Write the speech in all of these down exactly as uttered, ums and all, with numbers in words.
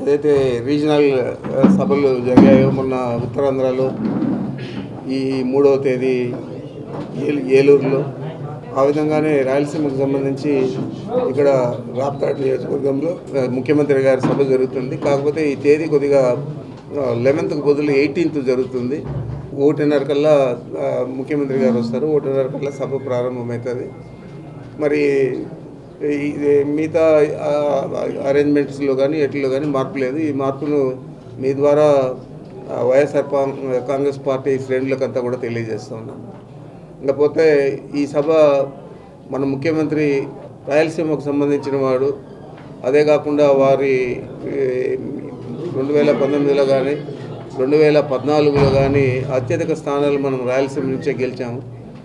ఏదైతే రీజనల్ సభలు జరిగాయో మొన్న ఉత్తరాంధ్రలో ఈ మూడవ తేదీ ఏలూరులో, ఆ విధంగానే రాయలసీమకు సంబంధించి ఇక్కడ రాప్తాడ్ నియోజకవర్గంలో ముఖ్యమంత్రి గారి సభ జరుగుతుంది. కాకపోతే ఈ తేదీ కొద్దిగా లెవెన్త్కు బదులు ఎయిటీన్త్ జరుగుతుంది. ఒకటిన్నర కల్లా ముఖ్యమంత్రి గారు వస్తారు, ఒకటిన్నర కల్లా సభ ప్రారంభమవుతుంది. మరి మిగతా అరేంజ్మెంట్స్లో కానీ ఎట్లో కానీ మార్పు లేదు. ఈ మార్పును మీ ద్వారా వైఎస్ఆర్ కాంగ్రెస్ పార్టీ శ్రేణులకంతా కూడా తెలియజేస్తూ ఉన్నాను. ఇకపోతే ఈ సభ మన ముఖ్యమంత్రి రాయలసీమకు సంబంధించిన వాడు, అదే కాకుండా వారి రెండు వేల పంతొమ్మిదిలో కానీ రెండు వేల పద్నాలుగులో కానీ అత్యధిక స్థానాలు మనం రాయలసీమ నుంచే గెలిచాము.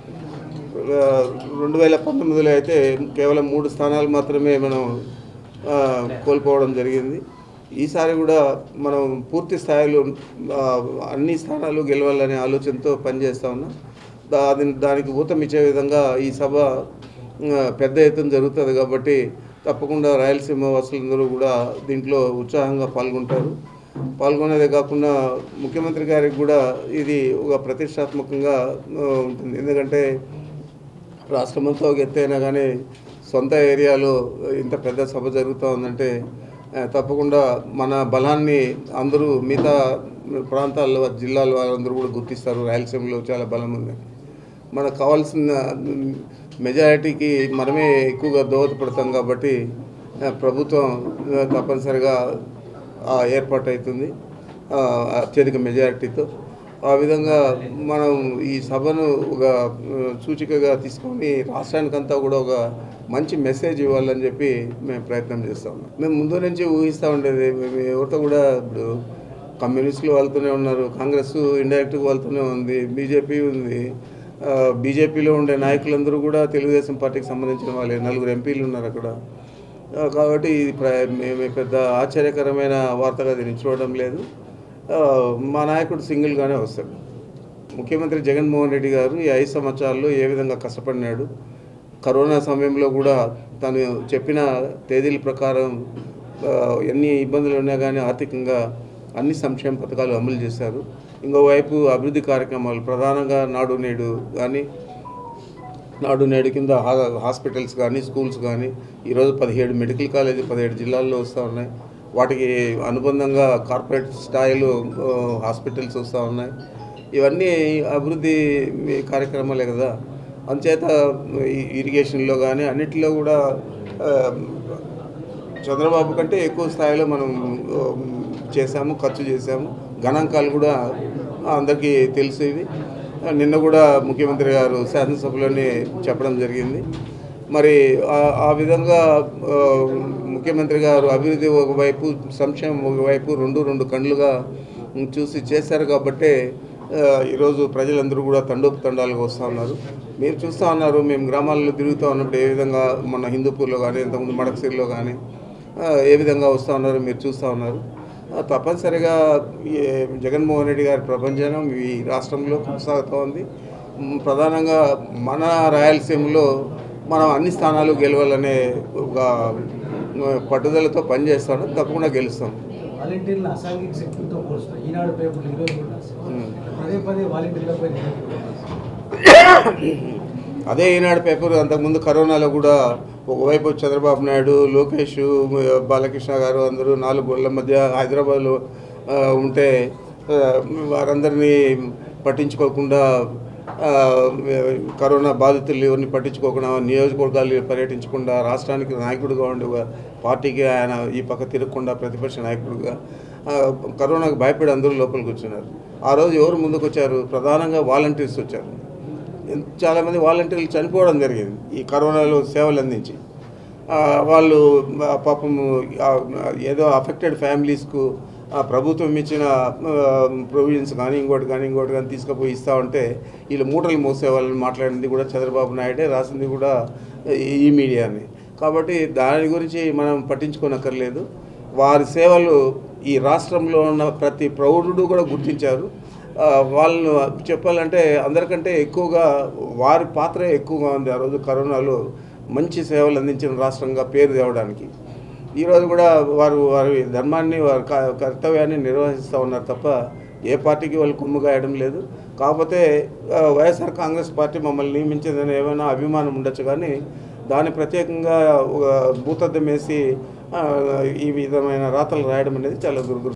రెండు వేల పంతొమ్మిదిలో అయితే కేవలం మూడు స్థానాలు మాత్రమే మనం కోల్పోవడం జరిగింది. ఈసారి కూడా మనం పూర్తి స్థాయిలో అన్ని స్థానాలు గెలవాలనే ఆలోచనతో పనిచేస్తూ ఉన్నాం. దాని దానికి ఊతం ఇచ్చే విధంగా ఈ సభ పెద్ద ఎత్తున జరుగుతుంది. కాబట్టి తప్పకుండా రాయలసీమ వాసులందరూ కూడా దీంట్లో ఉత్సాహంగా పాల్గొంటారు. పాల్గొనేదే కాకుండా ముఖ్యమంత్రి గారికి కూడా ఇది ఒక ప్రతిష్టాత్మకంగా ఉంటుంది. ఎందుకంటే రాష్ట్రమంతా ఒక ఎత్తైనా కానీ సొంత ఏరియాలో ఇంత పెద్ద సభ జరుగుతూ ఉందంటే తప్పకుండా మన బలాన్ని అందరూ మిగతా ప్రాంతాల్లో జిల్లాల వాళ్ళందరూ కూడా గుర్తిస్తారు. రాయలసీమలో చాలా బలం ఉంది. మనకు కావాల్సిన మెజారిటీకి మనమే ఎక్కువగా దోహదపడతాం. కాబట్టి ప్రభుత్వం తప్పనిసరిగా ఏర్పాటు అవుతుంది అత్యధిక మెజారిటీతో. ఆ విధంగా మనం ఈ సభను ఒక సూచికగా తీసుకొని రాష్ట్రానికంతా కూడా ఒక మంచి మెసేజ్ ఇవ్వాలని చెప్పి మేము ప్రయత్నం చేస్తూ ఉన్నాం. మేము ముందు నుంచి ఊహిస్తూ ఉండేది, మేము ఎవరితో కూడా ఇప్పుడు కమ్యూనిస్టులు వాళ్ళతోనే ఉన్నారు, కాంగ్రెస్ ఇండైరెక్ట్గా వాళ్ళతోనే ఉంది, బీజేపీ ఉంది. బీజేపీలో ఉండే నాయకులందరూ కూడా తెలుగుదేశం పార్టీకి సంబంధించిన వాళ్ళే, నలుగురు ఎంపీలు ఉన్నారు అక్కడ. కాబట్టి ఇది మేము పెద్ద ఆశ్చర్యకరమైన వార్తగా దీన్ని చూడడం లేదు. మా నాయకుడు సింగిల్గానే వస్తాడు. ముఖ్యమంత్రి జగన్మోహన్ రెడ్డి గారు ఈ ఐదు సంవత్సరాల్లో ఏ విధంగా కష్టపడినాడు, కరోనా సమయంలో కూడా తను చెప్పిన తేదీల ప్రకారం ఎన్ని ఇబ్బందులు ఉన్నా కానీ ఆర్థికంగా అన్ని సంక్షేమ పథకాలు అమలు చేశారు. ఇంకోవైపు అభివృద్ధి కార్యక్రమాలు ప్రధానంగా నాడు నేడు కానీ నాడు నేడు కింద హాస్పిటల్స్ కానీ స్కూల్స్ కానీ ఈరోజు పదిహేడు మెడికల్ కాలేజీ పదిహేడు జిల్లాల్లో వస్తూ ఉన్నాయి. వాటికి అనుబంధంగా కార్పొరేట్ స్థాయిలో హాస్పిటల్స్ వస్తూ ఉన్నాయి. ఇవన్నీ అభివృద్ధి కార్యక్రమాలే కదా. అందుచేత ఇరిగేషన్లో కానీ అన్నిటిలో కూడా చంద్రబాబు కంటే ఎక్కువ స్థాయిలో మనం చేశాము, ఖర్చు చేశాము. గణాంకాలు కూడా అందరికీ తెలుసు. ఇవి నిన్న కూడా ముఖ్యమంత్రి గారు శాసనసభలోనే చెప్పడం జరిగింది. మరి ఆ విధంగా ముఖ్యమంత్రి గారు అభివృద్ధి ఒకవైపు, సంక్షేమం ఒకవైపు రెండు రెండు కళ్ళుగా చూసి చేశారు. కాబట్టి ఈరోజు ప్రజలందరూ కూడా తండోపతండాలుగా వస్తూ ఉన్నారు. మీరు చూస్తూ ఉన్నారు, మేము గ్రామాల్లో తిరుగుతూ ఉన్నప్పుడు ఏ విధంగా మన హిందూపూర్లో కానీ ఇంతకుముందు మడకసిరిలో కానీ ఏ విధంగా వస్తూ ఉన్నారో మీరు చూస్తూ ఉన్నారు. తప్పనిసరిగా జగన్మోహన్ రెడ్డి గారి ప్రపంచం ఈ రాష్ట్రంలో కొనసాగుతూ ఉంది. ప్రధానంగా మన రాయలసీమలో మనం అన్ని స్థానాలు గెలవాలనే ఒక పట్టుదలతో పనిచేస్తాను. తప్పకుండా గెలుస్తాం. అదే ఈనాడు పేపర్ అంతకుముందు కరోనాలో కూడా ఒకవైపు చంద్రబాబు నాయుడు, లోకేష్, బాలకృష్ణ గారు అందరూ నాలుగు గోళ్ల మధ్య హైదరాబాద్లో ఉంటే వారందరినీ పట్టించుకోకుండా, కరోనా బాధితులు ఎవరిని పట్టించుకోకుండా, నియోజకవర్గాలు పర్యటించకుండా, రాష్ట్రానికి నాయకుడిగా ఉండే పార్టీకి ఆయన ఈ పక్క తిరగకుండా ప్రతిపక్ష నాయకుడిగా కరోనాకు భయపడి అందరూ లోపలికి వచ్చినారు. ఆ రోజు ఎవరు ముందుకు వచ్చారు? ప్రధానంగా వాలంటీర్స్ వచ్చారు. చాలామంది వాలంటీర్లు చనిపోవడం జరిగింది ఈ కరోనాలో సేవలు అందించి. వాళ్ళు పాపం ఏదో అఫెక్టెడ్ ఫ్యామిలీస్కు ప్రభుత్వం ఇచ్చిన ప్రొవిజన్స్ కానీ ఇంకోటి కానీ ఇంకోటి కానీ తీసుకుపోయి ఇస్తూ ఉంటే వీళ్ళు మూటలు మోసే వాళ్ళని మాట్లాడింది కూడా చంద్రబాబు నాయుడే, రాసింది కూడా ఈ మీడియాని. కాబట్టి దాని గురించి మనం పట్టించుకోనక్కర్లేదు. వారి సేవలు ఈ రాష్ట్రంలో ఉన్న ప్రతి ప్రౌఢుడు కూడా గుర్తించారు. వాళ్ళను చెప్పాలంటే అందరికంటే ఎక్కువగా వారి పాత్రే ఎక్కువగా ఉంది. ఆ రోజు కరోనాలో మంచి సేవలు అందించిన రాష్ట్రంగా పేరు తేవడానికి ఈరోజు కూడా వారు వారి ధర్మాన్ని వారి కర్తవ్యాన్ని నిర్వహిస్తూ ఉన్నారు తప్ప ఏ పార్టీకి వాళ్ళు కొమ్ము కాయడం లేదు. కాకపోతే వైఎస్ఆర్ కాంగ్రెస్ పార్టీ మమ్మల్ని నియమించిందని ఏమైనా అభిమానం ఉండొచ్చు, కానీ దాన్ని ప్రత్యేకంగా భూతద్దం వేసి ఈ విధమైన రాతలు రాయడం అనేది చాలా దుర్గు